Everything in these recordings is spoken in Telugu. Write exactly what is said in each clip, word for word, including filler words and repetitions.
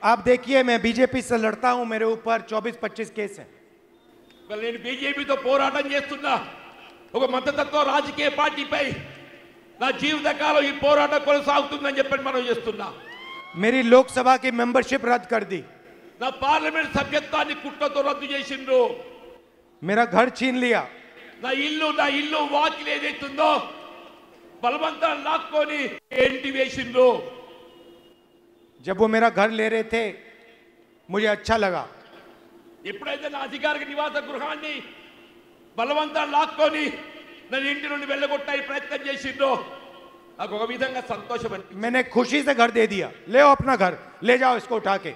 आप देखिए मैं बीजेपी से लड़ता हूं, मेरे ऊपर चौबीस पच्चीस केस हैं। నేను బీజేపీతో పోరాటం చేస్తున్నా ఒక మతతత్వ రాజకీయ పార్టీపై నా జీవితకాలం ఈ పోరాటం కొనసాగుతుందని చెప్పి మనం చేస్తున్నా। मेरी लोकसभा की मेंबरशिप रद्द कर दी, నా పార్లమెంట్ సభ్యత్వాన్ని కుట్రతో రద్దు చేసిండ్రు, मेरा घर छीन लिया, నా ఇల్లు నా ఇల్లు వాకిలి ఏదైతుందో బలవంతం లాక్కొని ఏంటి వేసిండ్రు। जब वो मेरा घर ले रहे थे मुझे अच्छा लगा, ఎప్పుడైతే నా అధికారిక నివాస గృహాన్ని బలవంతం లాక్కొని నన్ను ఇంటి నుండి వెళ్ళగొట్టాయి ప్రయత్నం చేసిండ్రు, నాకు ఒక విధంగా సంతోషం అనిపించింది। मैंने खुशी से घर दे दिया, ले आओ अपना घर, ले जाओ इसको उठा के।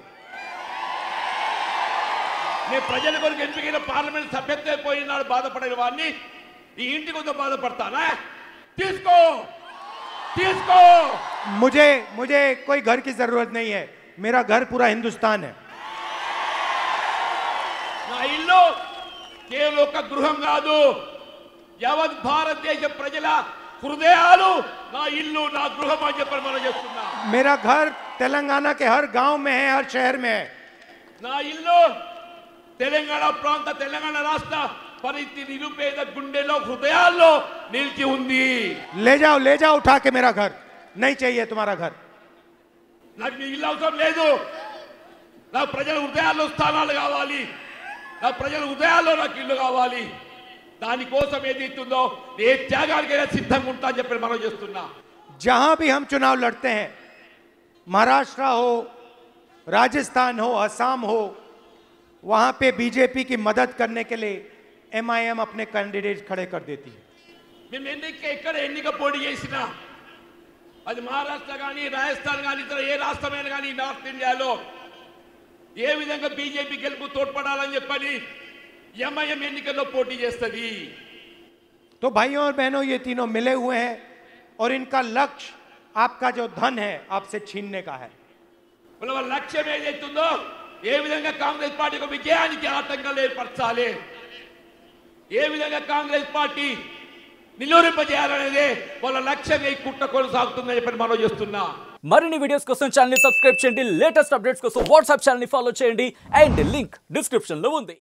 నేను ప్రజల కొరకు ఎంపికైన పార్లమెంట్ సభ్యత్వం పోయినాడు బాధపడిన వాడిని ఈ ఇంటి కొంత బాధపడతానా? తీసుకో తీసుకో। मुझे मुझे कोई घर की जरूरत नहीं है, मेरा घर पूरा हिंदुस्तान है। నా ఇల్లు కేవలం ఒక గృహం కాదు, యావత్ భారతదేశ ప్రజల హృదయాలు నా ఇల్లు నా గృహం అని చెప్పి మనం చేస్తున్నా। मेरा घर तेलंगाना के हर गांव में है, हर शहर में है। నా ఇల్లు తెలంగాణ ప్రాంత తెలంగాణ రాష్ట్ర పరిస్థితి నిరుపేద గుండెలో హృదయాల్లో నిలిచి ఉంది। ले जाओ ले जाओ उठा के मेरा घर, नहीं चाहिए तुम्हारा घर। నాకు మీ ఇల్లు అవసరం లేదు, నా ప్రజల హృదయాల్లో స్థానాలు కావాలి, నా ప్రజల హృదయాల్లో నాకు ఇల్లు కావాలి। దానికోసం ఏదైతుందో ఏ త్యాగానికైనా సిద్ధంగా ఉంటా అని చెప్పి మనం చేస్తున్నా। जहां भी हम चुनाव लड़ते हैं, महाराष्ट्र हो, राजस्थान हो, असम हो, वहां पे बीजेपी की मदद करने के लिए एमआईएम अपने कैंडिडेट खड़े कर देती है। మేము ఎన్నిక ఎక్కడ ఎన్నిక పోటీ చేసినా అది మహారాష్ట్ర కానీ రాజస్థాన్ కానీ ఇతర ఏ రాష్ట్రమైనా కానీ నార్త్ ఇండియాలో ఏ విధంగా బీజేపీ గెలుపు తోడ్పడాలని చెప్పని ఎంఐఎం ఎన్నికల్లో పోటీ చేస్తుంది। तो भाइयों और बहनों, ये तीनों मिले हुए हैं और इनका लक्ष्य आपका जो धन है आपसे छीनने का है। వాళ్ళ వాళ్ళ లక్ష్యం ఏదైతుందో ఏ విధంగా కాంగ్రెస్ పార్టీకి విజయానికి ఆటంకాలు ఏర్పరచాలి, ఏ విధంగా కాంగ్రెస్ పార్టీ నిలువరింపజేయాలనేదే వాళ్ళ లక్ష్యంగా ఈ కుట్ర కొనసాగుతుందని చెప్పి మనం చేస్తున్నా। మరిన్ని వీడియోస్ కోసం ఛానల్ ని సబ్స్క్రైబ్ చేయండి, లేటెస్ట్ అప్డేట్స్ కోసం వాట్సాప్ ఛానల్ ని ఫాలో చేయండి అండ్ లింక్ డిస్క్రిప్షన్ లో ఉంది।